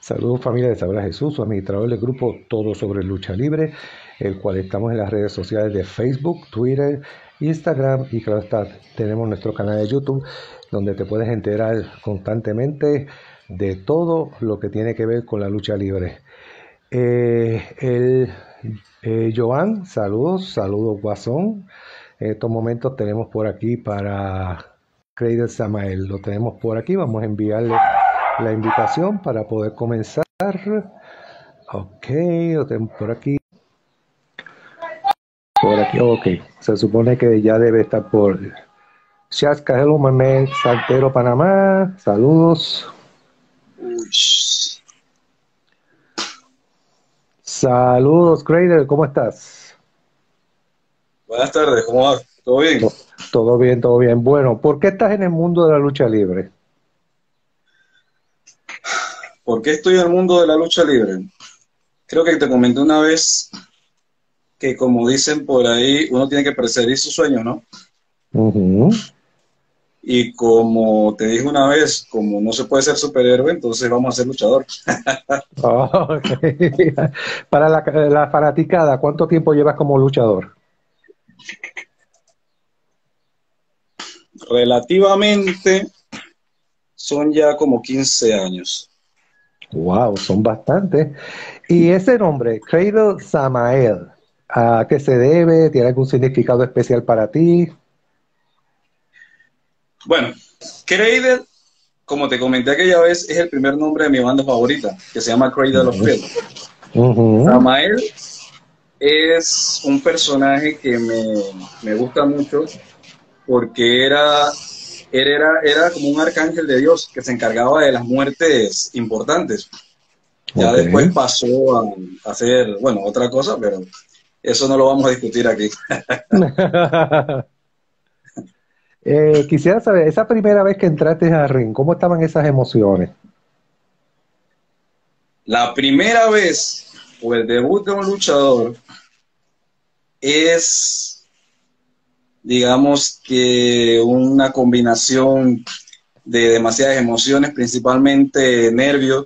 Saludos familia de Sabrá Jesús, su administrador del grupo Todo sobre Lucha Libre, el cual estamos en las redes sociales de Facebook, Twitter, Instagram y claro está, tenemos nuestro canal de YouTube donde te puedes enterar constantemente de todo lo que tiene que ver con la lucha libre. Joan, saludos Guasón. En estos momentos tenemos por aquí para Craig Samael, lo tenemos por aquí, vamos a enviarle la invitación para poder comenzar. Ok, lo tenemos por aquí. Ok. Se supone que ya debe estar por Shasca, hello, my man, Santero, Panamá. Saludos. Uy. Saludos, Craig, ¿cómo estás? Buenas tardes, ¿cómo vas? ¿Todo bien? Todo bien, todo bien. Bueno, ¿por qué estás en el mundo de la lucha libre? ¿Por qué estoy en el mundo de la lucha libre? Creo que te comenté una vez que, como dicen por ahí, uno tiene que perseguir sus sueños, ¿no? Y como te dije una vez, como no se puede ser superhéroe, entonces vamos a ser luchador. Okay. Para la fanaticada, ¿cuánto tiempo llevas como luchador? Relativamente son ya como 15 años. Wow, son bastantes. Y ese nombre, Cradle Samael, ¿a qué se debe? ¿Tiene algún significado especial para ti? Bueno, Cradle, como te comenté aquella vez, es el primer nombre de mi banda favorita, que se llama Cradle of Filth. Samael es un personaje que me gusta mucho porque era como un arcángel de Dios que se encargaba de las muertes importantes. Ya después pasó a hacer, bueno, otra cosa, pero eso no lo vamos a discutir aquí. Quisiera saber, esa primera vez que entraste a ring, ¿cómo estaban esas emociones? La primera vez o el debut de un luchador es, digamos que una combinación de demasiadas emociones, principalmente nervios.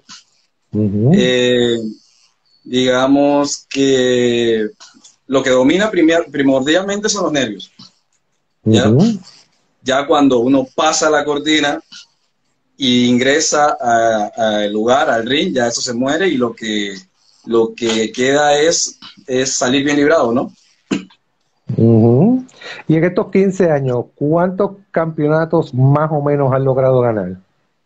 Digamos que lo que domina primordialmente son los nervios. ¿Ya? Ya cuando uno pasa la cortina y ingresa al lugar, al ring, ya eso se muere y lo que queda es salir bien librado, ¿no? Y en estos 15 años, ¿cuántos campeonatos más o menos has logrado ganar?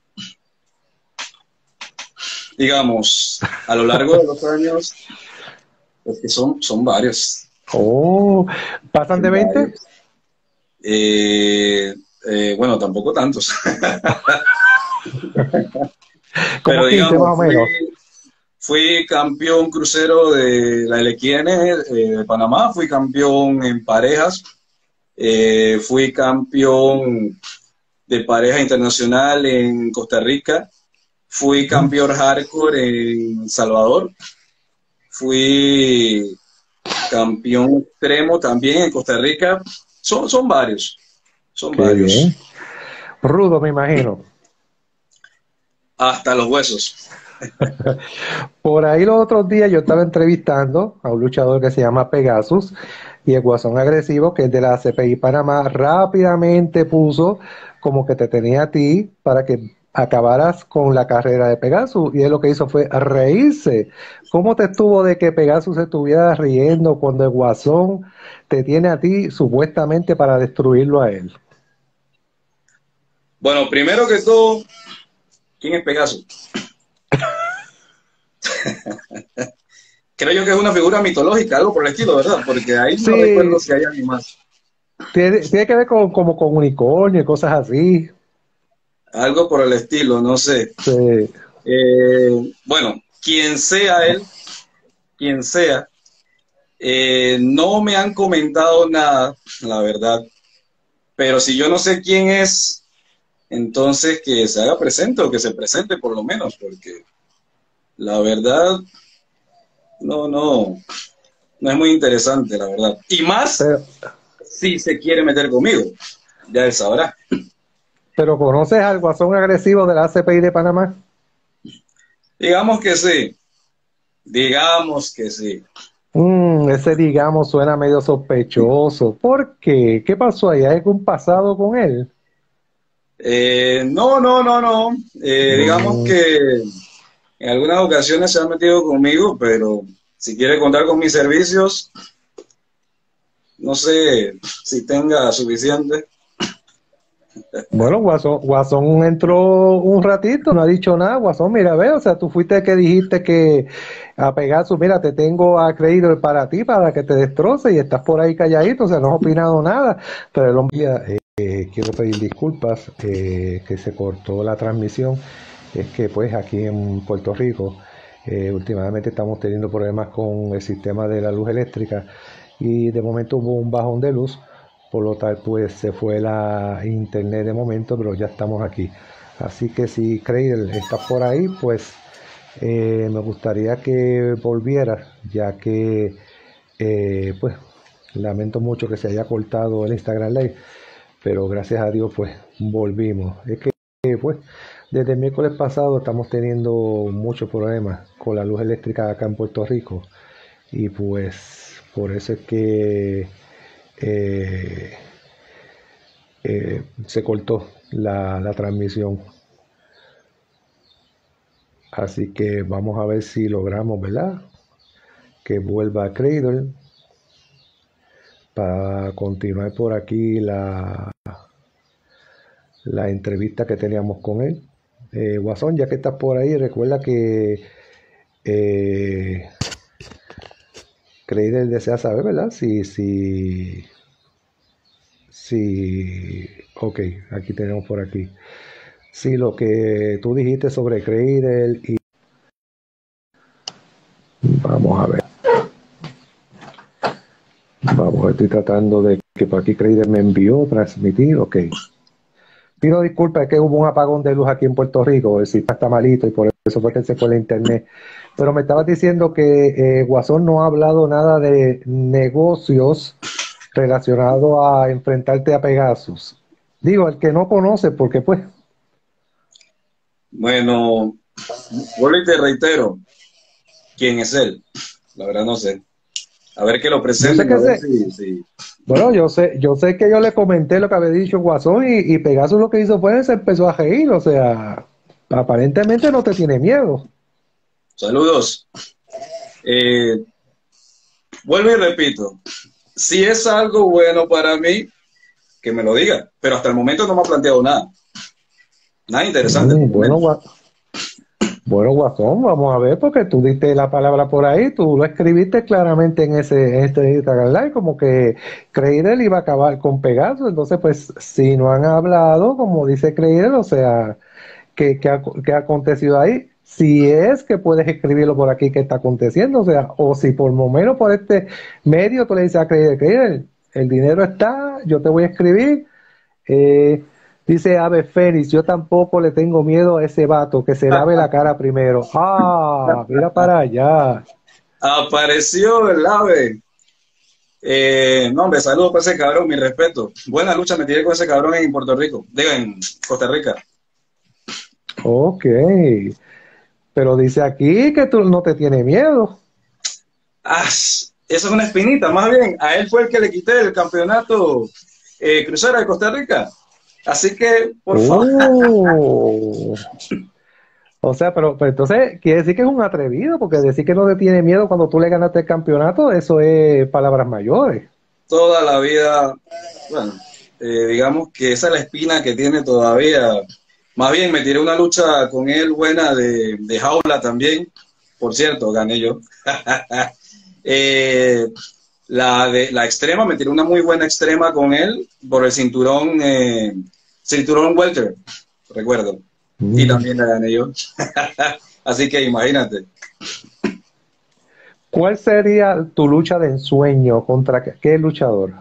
Digamos, a lo largo de los años, es que son varios. Oh, ¿pasan de Son 20? varios. Bueno, tampoco tantos. Como Pero 15 más digamos, o menos. fui campeón crucero de la LQN de Panamá, fui campeón en parejas, fui campeón de pareja internacional en Costa Rica, fui campeón hardcore en Salvador, fui campeón extremo también en Costa Rica. Son varios, son Qué bien. varios. Rudo, me imagino. Hasta los huesos. Por ahí los otros días yo estaba entrevistando a un luchador que se llama Pegasus y el Guasón Agresivo, que es de la CPI Panamá, rápidamente puso como que te tenía a ti para que acabaras con la carrera de Pegasus y él lo que hizo fue reírse. ¿Cómo te estuvo de que Pegasus se estuviera riendo cuando el Guasón te tiene a ti supuestamente para destruirlo a él? Bueno, primero que todo, ¿quién es Pegaso? Creo yo que es una figura mitológica, algo por el estilo, ¿verdad? Porque ahí no recuerdo Sí, si hay alguien más. tiene que ver con, como con unicornio y cosas así. Algo por el estilo, no sé. Sí. Bueno, quien sea él, quien sea, no me han comentado nada, la verdad. Pero si yo no sé quién es, entonces que se haga presente o que se presente por lo menos, porque la verdad, no es muy interesante, la verdad. Y más Pero, si se quiere meter conmigo, ya él sabrá. pero ¿conoces al Guasón Agresivo de la CPI de Panamá? Digamos que sí, digamos que sí. Ese digamos suena medio sospechoso. ¿Por qué? ¿Qué pasó ahí? ¿Hay algún pasado con él? No, no, no, no. Digamos Mm, que en algunas ocasiones se ha metido conmigo, pero si quiere contar con mis servicios, no sé si tenga suficiente. Bueno, Guasón entró un ratito, no ha dicho nada. Guasón, mira, ve, o sea, tú fuiste el que dijiste que a Pegasus, mira, te tengo a Creído para ti, para que te destroce y estás por ahí calladito, o sea, no has opinado nada. Pero el hombre, quiero pedir disculpas, que se cortó la transmisión. Es que pues aquí en Puerto Rico últimamente estamos teniendo problemas con el sistema de la luz eléctrica y de momento hubo un bajón de luz, por lo tal pues se fue la internet de momento, pero ya estamos aquí. Así que si Cradle está por ahí, pues me gustaría que volviera, ya que pues lamento mucho que se haya cortado el Instagram Live, pero gracias a Dios pues volvimos. Es que pues desde el miércoles pasado estamos teniendo muchos problemas con la luz eléctrica acá en Puerto Rico y pues por eso es que eh, se cortó la transmisión. Así que vamos a ver si logramos, ¿verdad? Que vuelva a Cradle para continuar por aquí la entrevista que teníamos con él. Guasón, ya que estás por ahí, recuerda que eh, Cradle desea saber, ¿verdad? Ok, aquí tenemos por aquí. Sí, lo que tú dijiste sobre Cradle y vamos a ver. Vamos, estoy tratando de que por aquí Cradle me envió transmitir, ok. Pido disculpas, es que hubo un apagón de luz aquí en Puerto Rico, el sistema está malito y por eso fue que se fue la internet. Pero me estabas diciendo que Guasón no ha hablado nada de negocios relacionados a enfrentarte a Pegasus. Digo, el que no conoce, porque pues... Bueno, vuelvo y te reitero, ¿quién es él? La verdad no sé. A ver que lo Yo sé presenten, a que ver se, si. bueno, yo sé que yo le comenté lo que había dicho Guasón y Pegasus lo que hizo fue se empezó a reír, o sea, aparentemente no te tiene miedo. Saludos. Eh, Vuelvo y repito, si es algo bueno para mí, que me lo diga, pero hasta el momento no me ha planteado nada. Nada interesante por Mm, lo bueno, menos. bueno, Guasón, vamos a ver, porque tú diste la palabra por ahí, tú lo escribiste claramente en este Instagram Live, como que Creidel iba a acabar con Pegasus, entonces pues si no han hablado, como dice Creidel, o sea, ¿qué ha acontecido ahí? Si es que puedes escribirlo por aquí, ¿qué está aconteciendo? O sea, o si por lo menos por este medio tú le dices a Creidel, el dinero está, yo te voy a escribir, eh, dice Ave Fénix, yo tampoco le tengo miedo a ese vato, que se lave la cara primero. Ah, mira para allá. Apareció el ave. No, hombre, saludos para ese cabrón, mi respeto. Buena lucha me tiré con ese cabrón en Puerto Rico, digo, en Costa Rica. Ok, pero dice aquí que tú no te tienes miedo. Eso es una espinita, más bien, a él fue el que le quité el campeonato crucero de Costa Rica. Así que, por favor, Oh. O sea, pero entonces quiere decir que es un atrevido, porque decir que no te tiene miedo cuando tú le ganaste el campeonato, eso es palabras mayores. toda la vida, bueno, digamos que esa es la espina que tiene todavía. Más bien, me tiré una lucha con él buena de jaula también. Por cierto, gané yo. Eh, la extrema, me tiré una muy buena extrema con él por el cinturón welter, recuerdo. Y Mm. también la gané yo. Así que imagínate, ¿Cuál sería tu lucha de ensueño contra qué luchador?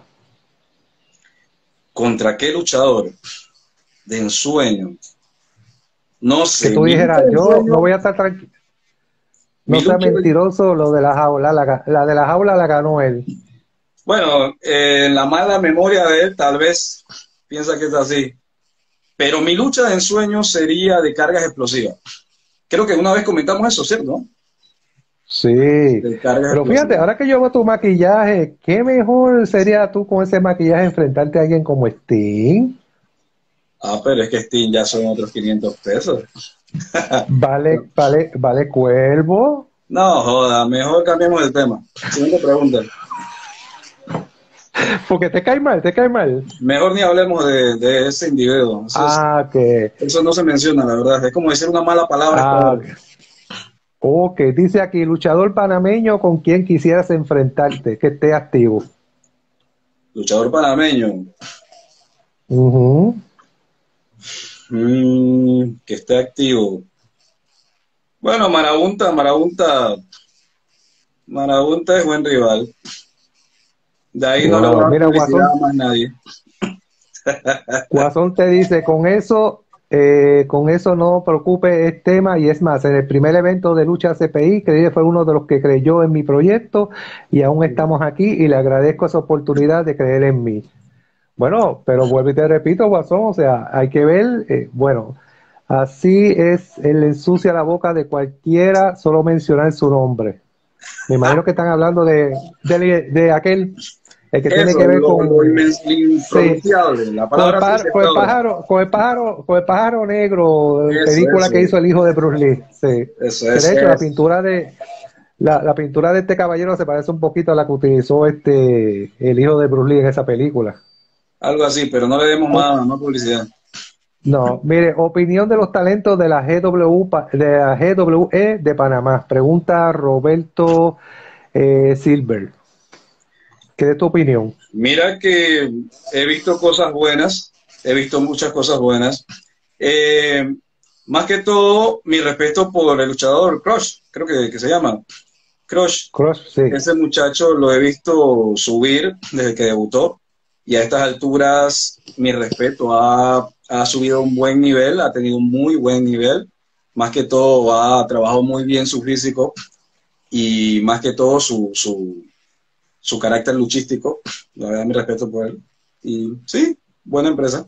¿contra qué luchador de ensueño? No Que sé, tú mi lucha dijeras, de yo no ensueño, voy a estar tranquilo, mi no sea lucha de mentiroso, lo de la jaula, la de la jaula la ganó él. Bueno, en la mala memoria de él, tal vez piensa que es así. Pero mi lucha de ensueño sería de cargas explosivas. Creo que una vez comentamos eso, ¿cierto? Sí, pero fíjate, ahora que yo veo tu maquillaje, ¿qué mejor sería tú con ese maquillaje enfrentarte a alguien como Sting? Ah, pero es que Steam ya son otros 500 pesos. Vale, Cuervo. No, joda, mejor cambiemos el tema. Siguiente pregunta. Porque te cae mal, te cae mal. Mejor ni hablemos de ese individuo. Que. Eso no se menciona, la verdad. Es como decir una mala palabra. Ok, dice aquí, luchador panameño con quien quisieras enfrentarte, que esté activo. Luchador panameño. Que esté activo. Bueno, Marabunta es buen rival. De ahí no le voy a dar publicidad a más nadie. Guasón te dice, con eso no preocupe el tema, y es más, en el primer evento de lucha CPI, que fue uno de los que creyó en mi proyecto y aún estamos aquí y le agradezco esa oportunidad de creer en mí. Bueno, pero vuelvo y te repito, Guasón, o sea, hay que ver, bueno, así es, él ensucia la boca de cualquiera solo mencionar su nombre. Me imagino que están hablando de aquel, el que Eso, tiene que ver con lo impronunciable, la palabra con el pájaro negro, película que hizo el hijo de Bruce Lee. Sí. Eso es. De hecho, la pintura de este caballero se parece un poquito a la que utilizó el hijo de Bruce Lee en esa película. Algo así, pero no le demos más publicidad. No, mire, opinión de los talentos de la GWE de Panamá. Pregunta Roberto Silver. ¿Qué es tu opinión? Mira que he visto cosas buenas, he visto muchas cosas buenas. Más que todo, mi respeto por el luchador Crush, creo que se llama. Crush, sí. Ese muchacho lo he visto subir desde que debutó y a estas alturas, mi respeto, ha subido a un buen nivel, ha tenido un muy buen nivel. Más que todo, ha trabajado muy bien su físico y más que todo su carácter luchístico. La verdad, mi respeto por él. Y sí, buena empresa.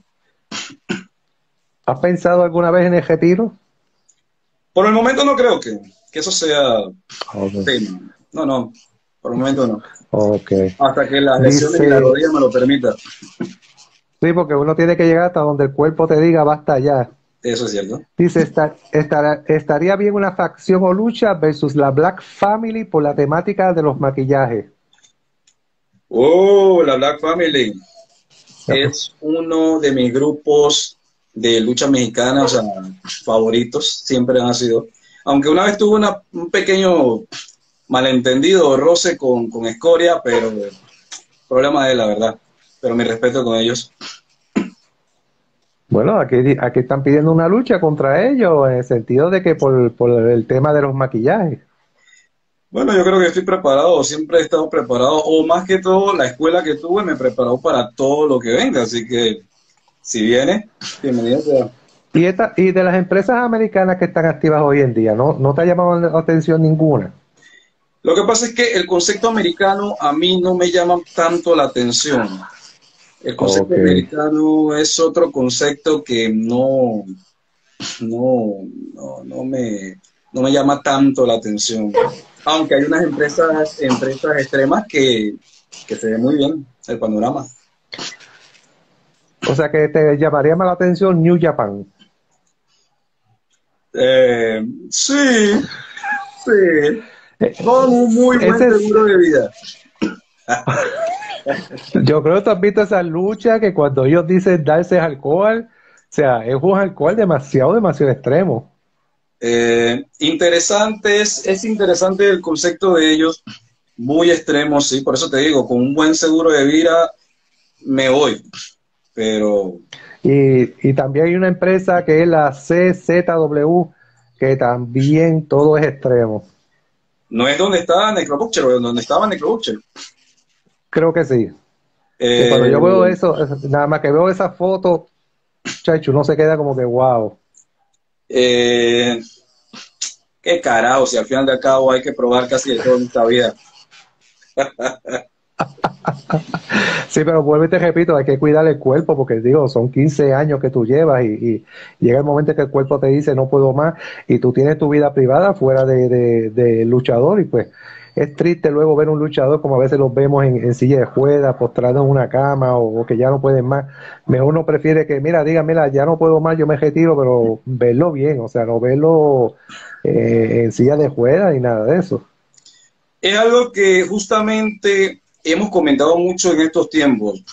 ¿Has pensado alguna vez en el retiro? Por el momento no creo que eso sea tema. No, por el momento no. Hasta que las lesiones y la rodilla me lo permitan. Sí, porque uno tiene que llegar hasta donde el cuerpo te diga basta ya. Eso es cierto. Dice, estaría bien una facción o lucha versus la Black Family por la temática de los maquillajes. La Black Family es uno de mis grupos de lucha mexicana, o sea, favoritos, siempre han sido. Aunque una vez tuve un pequeño malentendido, roce con Escoria, pero problema de él, la verdad. Pero mi respeto con ellos. Bueno, aquí están pidiendo una lucha contra ellos, en el sentido de que por el tema de los maquillajes. Bueno, yo creo que estoy preparado, siempre he estado preparado, o más que todo, la escuela que tuve me preparó para todo lo que venga, así que si viene, bienvenido sea. Y de las empresas americanas que están activas hoy en día, ¿no te ha llamado la atención ninguna? Lo que pasa es que el concepto americano a mí no me llama tanto la atención. El concepto americano es otro concepto que no me llama tanto la atención. Aunque hay unas empresas extremas que se ven muy bien el panorama. O sea que te llamaría más la atención New Japan. Sí. Con un muy buen seguro de vida. Yo creo que tú has visto esa lucha que cuando ellos dicen darse alcohol, o sea, es un alcohol demasiado extremo. Es interesante el concepto de ellos, muy extremo, sí, por eso te digo, con un buen seguro de vida me voy, pero... Y también hay una empresa que es la CZW, que también todo es extremo. ¿No es donde está Necrobutcher o donde estaba Necrobutcher? Creo que sí. Cuando yo veo eso, nada más que veo esa foto, chacho, uno se queda como que wow. Qué carajo, si al final de cabo hay que probar casi de todo en esta vida. Sí, pero vuelvo y te repito, hay que cuidar el cuerpo porque digo, son 15 años que tú llevas y llega el momento que el cuerpo te dice no puedo más y tú tienes tu vida privada fuera de luchador y pues es triste luego ver un luchador como a veces los vemos en silla de ruedas, postrado en una cama o que ya no pueden más. Mejor uno prefiere que, mira, diga, mira, ya no puedo más, yo me retiro, pero verlo bien, o sea, no verlo en silla de ruedas ni nada de eso. Es algo que justamente hemos comentado mucho en estos tiempos.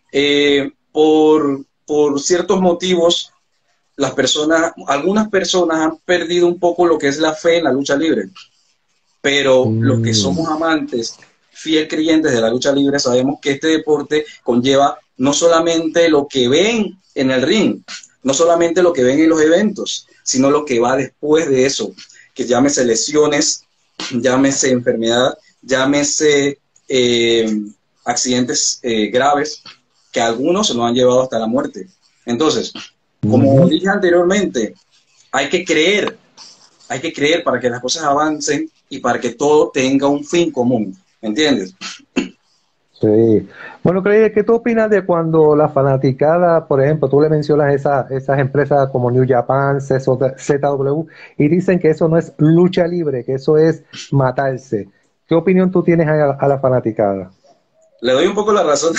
Por ciertos motivos, algunas personas han perdido un poco lo que es la fe en la lucha libre, pero los que Mm, somos amantes, fiel creyentes de la lucha libre, sabemos que este deporte conlleva no solamente lo que ven en el ring, no solamente lo que ven en los eventos, sino lo que va después de eso, que llámese lesiones, llámese enfermedad, llámese accidentes graves, que algunos se nos han llevado hasta la muerte. Entonces, como ujú. dije anteriormente, hay que creer, hay que creer para que las cosas avancen y para que todo tenga un fin común, ¿me entiendes? Sí. Bueno, Craig, ¿qué tú opinas de cuando la fanaticada, por ejemplo, tú le mencionas esas empresas como New Japan, ZW, y dicen que eso no es lucha libre, que eso es matarse? ¿Qué opinión tú tienes a la fanaticada? Le doy un poco la razón.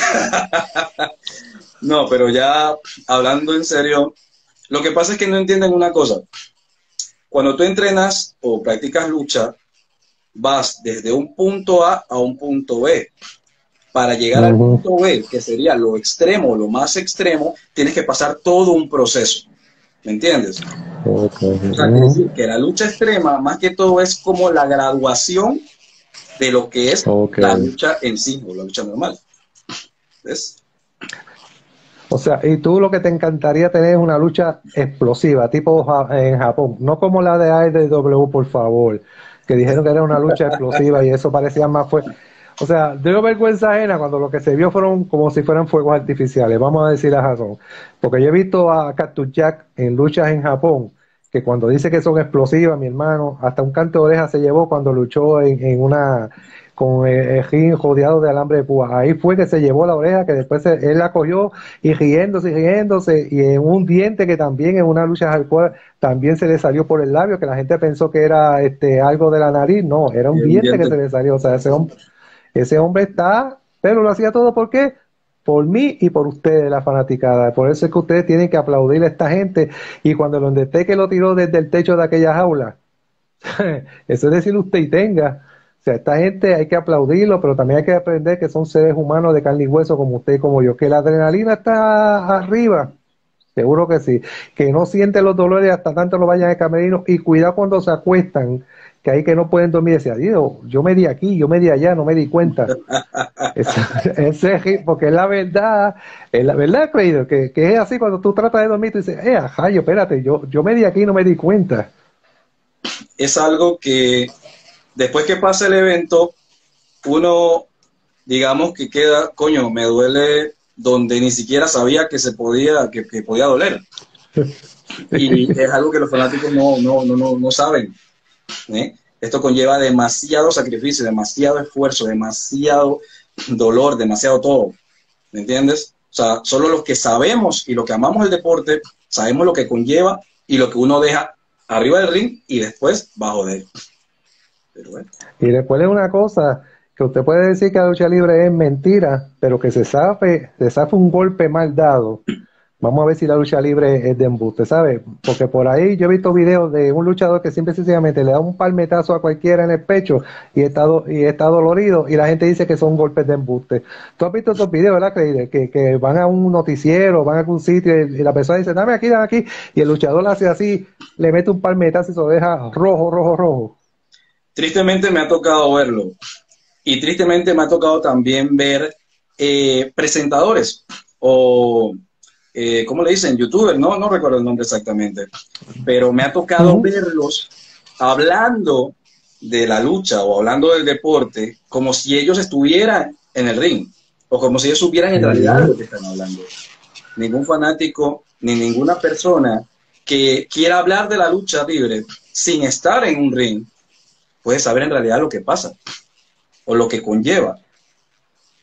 No, pero ya hablando en serio, lo que pasa es que no entienden una cosa. Cuando tú entrenas o practicas lucha, vas desde un punto A un punto B. Para llegar al Ujú. punto B, que sería lo extremo, lo más extremo, tienes que pasar todo un proceso. ¿Me entiendes? Ok, O sea, quiere ujú. decir que la lucha extrema, más que todo, es como la graduación de lo que es Ok. la lucha en sí, o la lucha normal. ¿Ves? O sea, y tú lo que te encantaría tener es una lucha explosiva, tipo en Japón, no como la de AEW, por favor, que dijeron que era una lucha explosiva y eso parecía más fue. O sea, dio vergüenza ajena cuando lo que se vio fueron como si fueran fuegos artificiales, vamos a decir la razón. Porque yo he visto a Cactus Jack en luchas en Japón, que cuando dice que son explosivas, mi hermano, hasta un canto de oreja se llevó cuando luchó en una con el ring rodeado de alambre de púa. Ahí fue que se llevó la oreja, que después él la cogió y riéndose, y en un diente que también en una lucha hardcore también se le salió por el labio, que la gente pensó que era algo de la nariz, no, era un Y un diente que diente. se le salió, o sea, ese hombre está, pero lo hacía todo ¿por qué? Por mí y por ustedes, la fanaticada. Por eso es que ustedes tienen que aplaudir a esta gente. Y cuando el Undertaker lo tiró desde el techo de aquella jaula, eso es decir usted y tenga. O sea, esta gente hay que aplaudirlo, pero también hay que aprender que son seres humanos de carne y hueso como usted y como yo. Que la adrenalina está arriba, seguro que sí. Que no sienten los dolores hasta tanto lo vayan al camerino. Y cuidado cuando se acuestan, que ahí que no pueden dormir. Decía, Dios, yo me di aquí, yo me di allá, no me di cuenta. Porque es la verdad, creído, que es así cuando tú tratas de dormir, tú dices, ajá, yo espérate, yo me di aquí y no me di cuenta. Es algo que después que pasa el evento, uno, digamos que queda, coño, me duele donde ni siquiera sabía que se podía, que podía doler. Y es algo que los fanáticos no saben. ¿Eh? Esto conlleva demasiado sacrificio, demasiado esfuerzo, demasiado dolor, demasiado todo. ¿Me entiendes? O sea, solo los que sabemos y los que amamos el deporte, sabemos lo que conlleva y lo que uno deja arriba del ring y después bajo de él. Pero bueno, Y después es una cosa que usted puede decir que la lucha libre es mentira, pero que se sabe un golpe mal dado. Vamos a ver si la lucha libre es de embuste, ¿sabe? Porque por ahí yo he visto videos de un luchador que simple y sencillamente le da un palmetazo a cualquiera en el pecho y está dolorido y la gente dice que son golpes de embuste. Tú has visto esos videos, ¿verdad, Cleider? Que van a un noticiero, van a algún sitio y la persona dice, dame aquí, y el luchador le hace así, le mete un palmetazo y se lo deja rojo, rojo, rojo. tristemente me ha tocado verlo y tristemente me ha tocado también ver presentadores o, ¿cómo le dicen? YouTubers, no recuerdo el nombre exactamente, pero me ha tocado Ujú. verlos hablando de la lucha o hablando del deporte como si ellos estuvieran en el ring o como si ellos supieran en realidad de Ujú. lo que están hablando. Ningún fanático ni ninguna persona que quiera hablar de la lucha libre sin estar en un ring puede saber en realidad lo que pasa o lo que conlleva.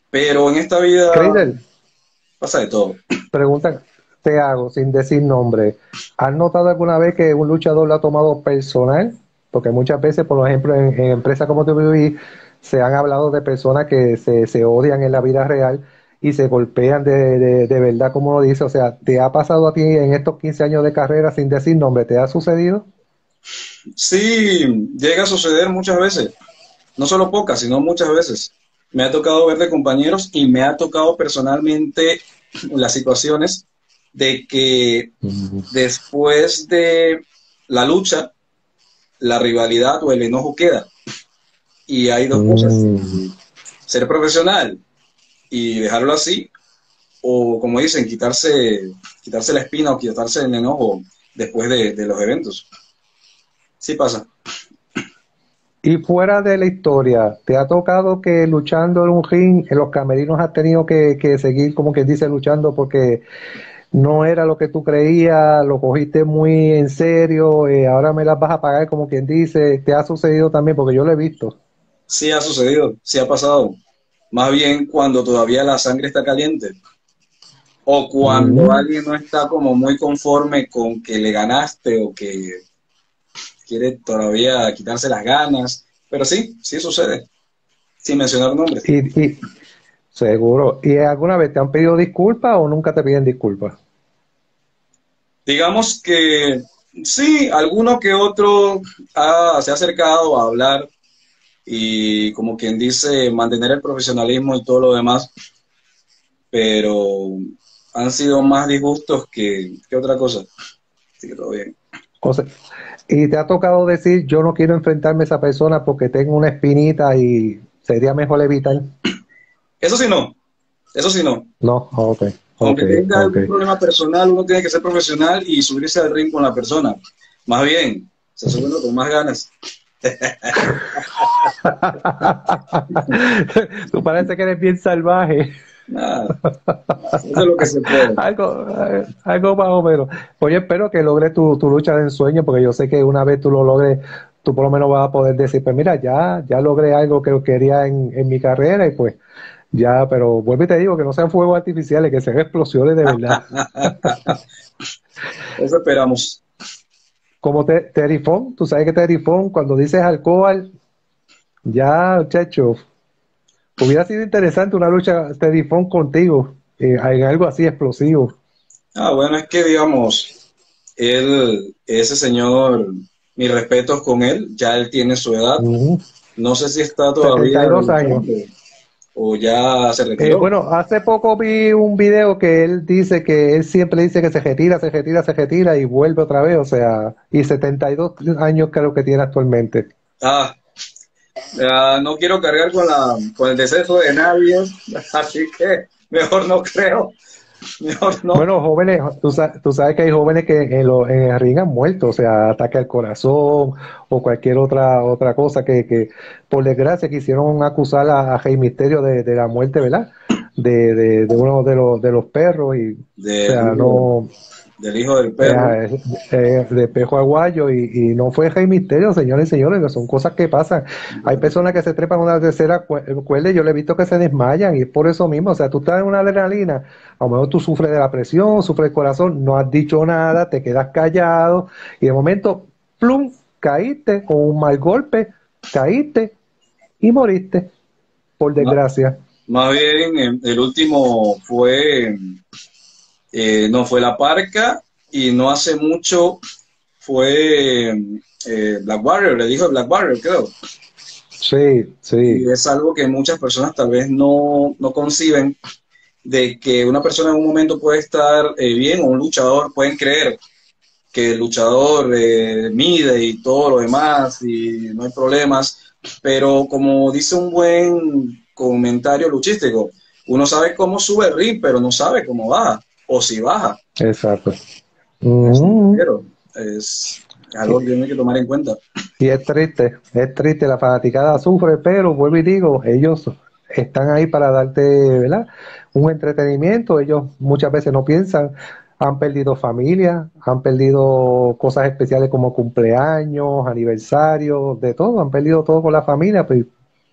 Pero en esta vida Kreider, pasa de todo. pregunta te hago sin decir nombre. ¿Has notado alguna vez que un luchador lo ha tomado personal? Porque muchas veces, por ejemplo, en empresas como WWE se han hablado de personas que se odian en la vida real y se golpean de verdad, como lo dice. O sea, ¿te ha pasado a ti en estos 15 años de carrera sin decir nombre? ¿Te ha sucedido? Sí, llega a suceder muchas veces, no solo pocas, sino muchas veces. Me ha tocado ver de compañeros y me ha tocado personalmente las situaciones de que Mm. después de la lucha, la rivalidad o el enojo queda. Y hay dos cosas, Mm. ser profesional y dejarlo así, o como dicen, quitarse la espina o quitarse el enojo después de los eventos. Sí pasa. Y fuera de la historia, ¿te ha tocado que luchando en un ring, en los camerinos has tenido que seguir, como quien dice, luchando porque no era lo que tú creías, lo cogiste muy en serio, ahora me las vas a pagar, como quien dice? ¿Te ha sucedido también? Porque yo lo he visto. Sí ha sucedido, sí ha pasado. Más bien cuando todavía la sangre está caliente o cuando Ujú. alguien no está como muy conforme con que le ganaste o que quiere todavía quitarse las ganas. Pero sí, sí sucede, sin mencionar nombres. Y seguro. ¿Y alguna vez te han pedido disculpas o nunca te piden disculpas? Digamos que sí, alguno que otro se ha acercado a hablar y como quien dice, mantener el profesionalismo y todo lo demás, pero han sido más disgustos que otra cosa. Así que todo bien. O sea, y te ha tocado decir, yo no quiero enfrentarme a esa persona porque tengo una espinita y sería mejor evitar. Eso sí no, eso sí no. No, ok, ok, Aunque tenga ok. algún problema personal, uno tiene que ser profesional y subirse al ring con la persona. Más bien, se sube uno con más ganas. Tú parece que eres bien salvaje. Nada, eso es lo que se puede. Algo más o menos. Pues yo espero que logres tu lucha de ensueño, porque yo sé que una vez tú lo logres, tú por lo menos vas a poder decir, pues mira, ya logré algo que quería en mi carrera y pues ya, pero vuelvo y te digo que no sean fuegos artificiales, que sean explosiones de verdad. Eso esperamos. Como Terifón, tú sabes que Terifón, cuando dices alcohol, ya, muchacho, hubiera sido interesante una lucha Terifón contigo, en algo así explosivo. Bueno, es que digamos, ese señor, mis respetos con él, ya él tiene su edad. Ujú. No sé si está todavía 72 años. luchando o ya se retiró. Bueno, hace poco vi un video que él dice que él siempre dice que se retira, se retira, se retira y vuelve otra vez, o sea, y 72 años creo que tiene actualmente. Ah, no quiero cargar con el deceso de nadie, así que mejor no creo, mejor no. Bueno, jóvenes, tú sabes que hay jóvenes que en el ring han muerto, o sea, ataque al corazón o cualquier otra cosa que por desgracia quisieron acusar a Rey Misterio de la muerte, ¿verdad? De uno de los perros y, o Del sea, hijo, no. del hijo del perro. De Pejo Aguayo y no fue Rey Misterio, señores y señores, que son cosas que pasan. Hay personas que se trepan una tercera cuerda y yo le he visto que se desmayan y es por eso mismo, o sea, tú estás en una adrenalina, a lo mejor tú sufres de la presión, sufres del corazón, no has dicho nada, te quedas callado y de momento, plum, caíste con un mal golpe, caíste y moriste, por Má- desgracia. Más bien, el último fue, no fue La Parca y no hace mucho fue Black Warrior, le dijo Black Warrior, creo. Sí, Y sí. es algo que muchas personas tal vez no conciben, de que una persona en un momento puede estar bien o un luchador pueden creer que el luchador mide y todo lo demás y no hay problemas, pero como dice un buen comentario luchístico, uno sabe cómo sube el ring, pero no sabe cómo baja, o si baja. Exacto. A eso me Ujú. refiero. Es algo que tiene que tomar en cuenta. Y es triste, la fanaticada sufre, pero vuelvo y digo, ellos están ahí para darte, ¿verdad? Un entretenimiento, ellos muchas veces no piensan, han perdido familia, han perdido cosas especiales como cumpleaños, aniversarios, de todo, han perdido todo con la familia, pues,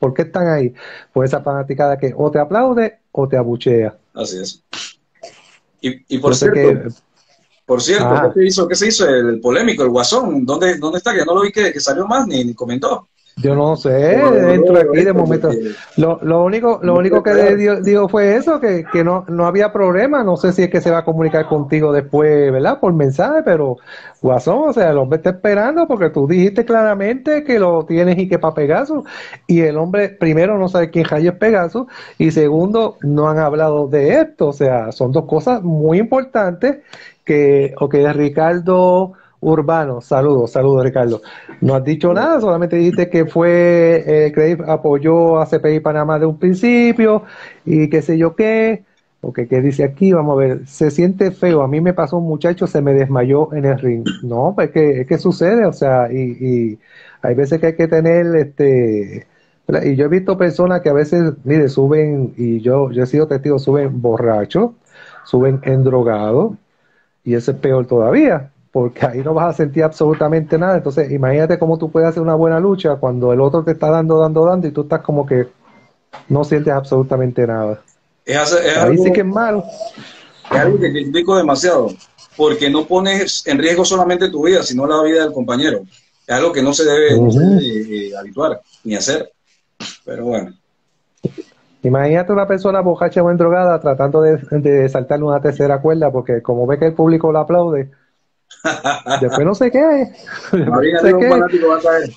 ¿Por qué están ahí? Pues esa fanaticada que o te aplaude o te abuchea. Así es. Y por cierto, Ajá. ¿qué se hizo el polémico, el Guasón? ¿Dónde está? Que no lo vi que salió más ni comentó. Yo no sé, O dentro de valoró aquí de esto momento. porque Lo no único puede que pegar. digo fue eso, que no había problema. No sé si es que se va a comunicar contigo después, ¿verdad? Por mensaje, pero Guasón, o sea, el hombre está esperando porque tú dijiste claramente que lo tienes y que para Pegaso. Y el hombre, primero, no sabe quién rayo es Pegaso. Y segundo, no han hablado de esto. O sea, son dos cosas muy importantes que Ricardo Urbano, saludos Ricardo. No has dicho nada, solamente dijiste que que apoyó a CPI Panamá de un principio y qué sé yo qué. Porque qué dice aquí, vamos a ver, se siente feo. A mí me pasó un muchacho, se me desmayó en el ring. No, pues es que sucede, o sea, y hay veces que hay que tener y yo he visto personas que a veces, mire, suben, y yo he sido testigo, suben borrachos, suben endrogados, y eso es peor todavía, porque ahí no vas a sentir absolutamente nada. Entonces, imagínate cómo tú puedes hacer una buena lucha cuando el otro te está dando, y tú estás como que no sientes absolutamente nada. Es Ahí sí que algo, es malo. es algo que critico demasiado, porque no pones en riesgo solamente tu vida, sino la vida del compañero. Es algo que no se Ujú. debe habituar ni hacer. Pero bueno. Imagínate una persona borracha o drogada tratando de saltarle una tercera cuerda, porque como ve que el público la aplaude, después no sé qué, Más después bien no sé arriba un qué. fanático va a caer.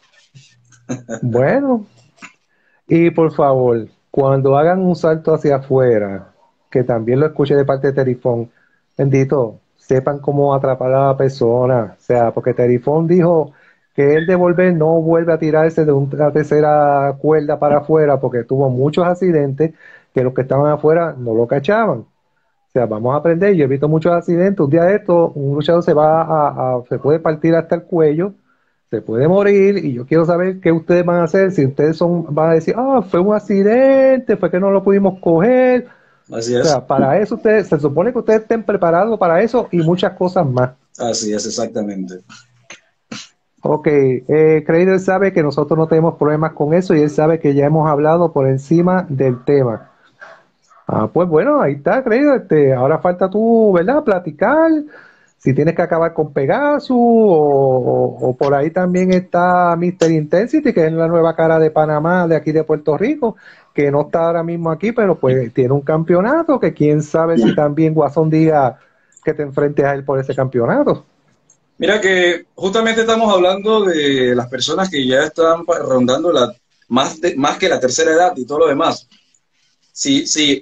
Bueno, y por favor, cuando hagan un salto hacia afuera, que también lo escuche de parte de Terifón, bendito, sepan cómo atrapar a la persona. O sea, porque Terifón dijo que él de volver no vuelve a tirarse de una tercera cuerda para afuera porque tuvo muchos accidentes que los que estaban afuera no lo cachaban. O sea, vamos a aprender. Yo he visto muchos accidentes. Un día de esto, un luchador se puede partir hasta el cuello, se puede morir. Y yo quiero saber qué ustedes van a hacer. Si ustedes van a decir, fue un accidente, fue que no lo pudimos coger. Así O es, sea, para eso se supone que ustedes estén preparados para eso y muchas cosas más. así es, exactamente. Ok, Craig sabe que nosotros no tenemos problemas con eso y él sabe que ya hemos hablado por encima del tema. Pues bueno, ahí está, creído. Ahora falta tú, ¿verdad? Platicar. Si tienes que acabar con Pegasus o por ahí también está Mr. Intensity, que es la nueva cara de Panamá, de aquí de Puerto Rico, que no está ahora mismo aquí, pero pues tiene un campeonato que quién sabe si también Guasón diga que te enfrentes a él por ese campeonato. Mira que justamente estamos hablando de las personas que ya están rondando más que la tercera edad y todo lo demás. Sí, sí.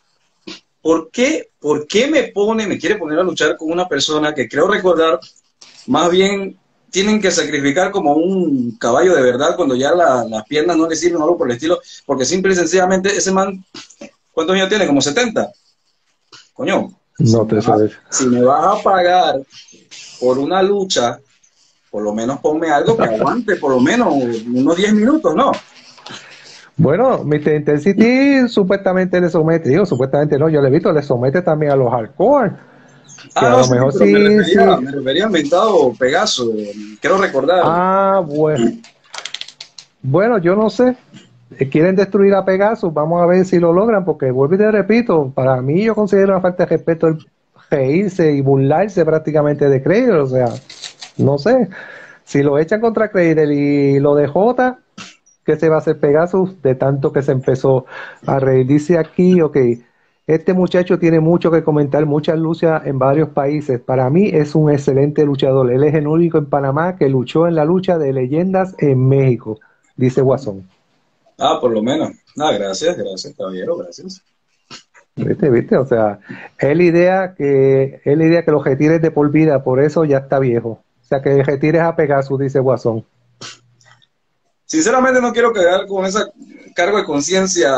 ¿Por qué me quiere poner a luchar con una persona que creo recordar, más bien tienen que sacrificar como un caballo de verdad cuando ya las piernas no le sirven o algo por el estilo? Porque simple y sencillamente ese man, ¿cuántos años tiene? Como 70. Coño, No te sabes. si me vas a pagar por una lucha, por lo menos ponme algo que aguante por lo menos unos 10 minutos, ¿no? Bueno, Mr. Intensity supuestamente le somete, digo, supuestamente no, yo le he visto, le somete también a los hardcore, que Ah, a no, lo sí, sí, mejor pero sí, sí. me refería al mentado Pegaso, quiero recordar. Bueno. Bueno, yo no sé. Quieren destruir a Pegasus, vamos a ver si lo logran, porque vuelvo y te repito, para mí yo considero una falta de respeto el reírse y burlarse prácticamente de Cradle, o sea, no sé. Si lo echan contra Cradle y lo de Jota, ¿qué se va a hacer Pegasus de tanto que se empezó a reír? Dice aquí, ok, este muchacho tiene mucho que comentar, muchas luchas en varios países. Para mí es un excelente luchador. Él es el único en Panamá que luchó en la lucha de leyendas en México, dice Guasón. Ah, por lo menos. Ah, gracias, caballero, gracias. ¿Viste? O sea, es la idea que lo retires de por vida, por eso ya está viejo. O sea, que retires a Pegasus, dice Guasón. Sinceramente no quiero quedar con ese cargo de conciencia.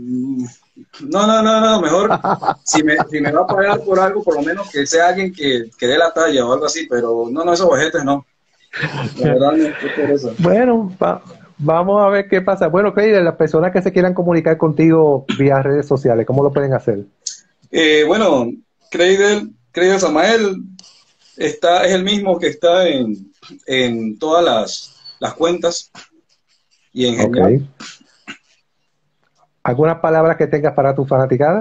No, mejor si me va a pagar por algo, por lo menos que sea alguien que dé la talla o algo así, pero no, esos ojetes no. La verdad no, es por eso. Bueno, vamos a ver qué pasa. Bueno, Craig, las personas que se quieran comunicar contigo vía redes sociales, ¿cómo lo pueden hacer? Bueno, Creidel Samael es el mismo que está en todas las cuentas y en Ok. general. ¿Algunas palabras que tengas para tu fanaticada?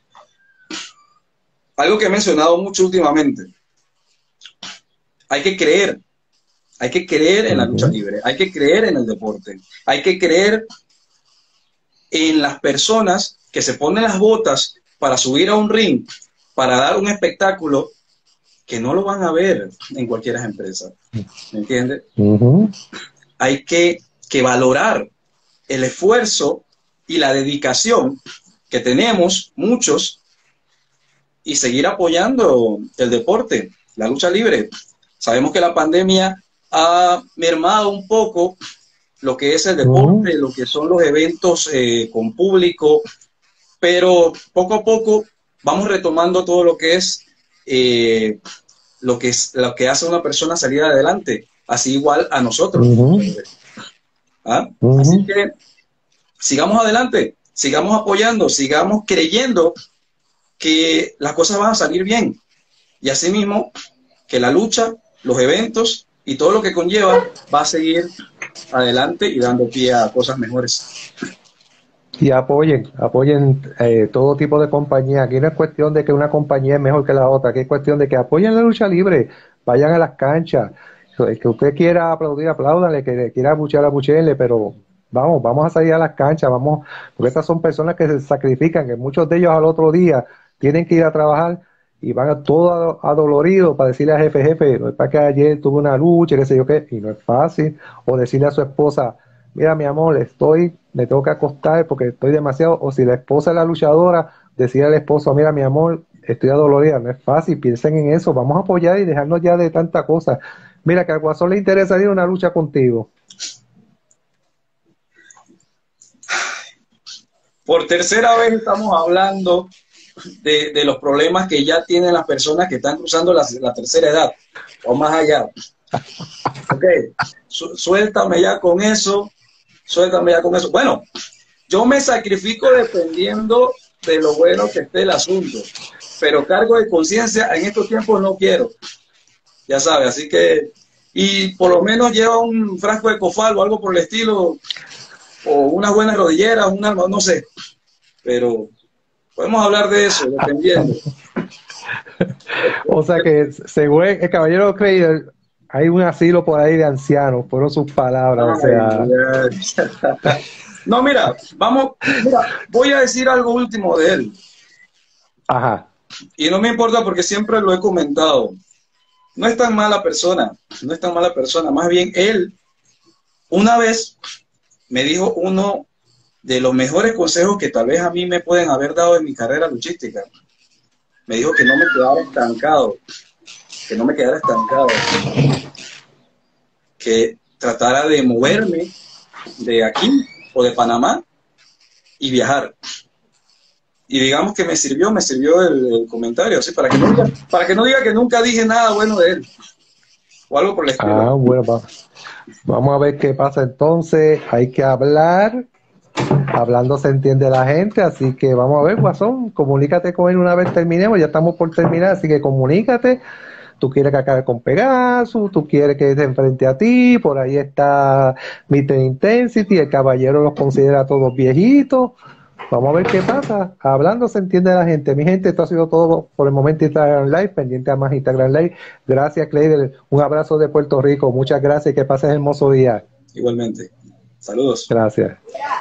Algo que he mencionado mucho últimamente. Hay que creer en la lucha libre, hay que creer en el deporte, hay que creer en las personas que se ponen las botas para subir a un ring, para dar un espectáculo que no lo van a ver en cualquier empresa. ¿Me entiendes? Hay que valorar el esfuerzo y la dedicación que tenemos muchos y seguir apoyando el deporte, la lucha libre. Sabemos que la pandemia ha mermado un poco lo que es el deporte, lo que son los eventos con público, pero poco a poco vamos retomando todo lo que es lo que hace a una persona salir adelante, así igual a nosotros. Así que sigamos adelante, sigamos apoyando, sigamos creyendo que las cosas van a salir bien, y asimismo que la lucha, los eventos y todo lo que conlleva va a seguir adelante y dando pie a cosas mejores. Y apoyen todo tipo de compañía. Aquí no es cuestión de que una compañía es mejor que la otra, aquí es cuestión de que apoyen la lucha libre, vayan a las canchas. El que usted quiera aplaudir, apláudale, que quiera abuchear, abuchearle, pero vamos a salir a las canchas, porque estas son personas que se sacrifican, que muchos de ellos al otro día tienen que ir a trabajar y van todos adoloridos para decirle al jefe, no es para que ayer tuve una lucha, qué sé yo qué, y no es fácil, o decirle a su esposa, mira mi amor, me tengo que acostar porque estoy demasiado, o si la esposa es la luchadora, decirle al esposo, mira mi amor, estoy adolorida, no es fácil, piensen en eso, vamos a apoyar y dejarnos ya de tanta cosa. Mira, que al Guasón le interesaría una lucha contigo. Por tercera vez estamos hablando de los problemas que ya tienen las personas que están cruzando la tercera edad, o más allá. Ok, suéltame ya con eso. Bueno, yo me sacrifico dependiendo de lo bueno que esté el asunto, pero cargo de conciencia en estos tiempos no quiero, ya sabes, así que, y por lo menos lleva un frasco de Cofal o algo por el estilo, o unas buenas rodilleras, no sé, pero podemos hablar de eso, dependiendo. O sea que, según el caballero Crader, hay un asilo por ahí de ancianos, fueron sus palabras. No, mira, voy a decir algo último de él. Ajá. Y no me importa porque siempre lo he comentado. No es tan mala persona, más bien él, una vez me dijo uno de los mejores consejos que tal vez a mí me pueden haber dado en mi carrera luchística. Me dijo que no me quedara estancado, que tratara de moverme de aquí o de Panamá y viajar. Y digamos que me sirvió el comentario, así para que no diga que nunca dije nada bueno de él o algo por el estilo. Bueno, vamos a ver qué pasa entonces. Hay que hablar, hablando se entiende la gente, así que vamos a ver, Guasón, comunícate con él una vez terminemos, ya estamos por terminar, así que comunícate. Tú quieres que acabe con Pegasus, tú quieres que se enfrente a ti, por ahí está Mr. Intensity, el caballero los considera a todos viejitos. Vamos a ver qué pasa. Hablando se entiende la gente. Mi gente, esto ha sido todo por el momento Instagram Live, pendiente a más Instagram Live. Gracias, Cleider. Un abrazo de Puerto Rico. Muchas gracias y que pases hermoso día. Igualmente. Saludos. Gracias.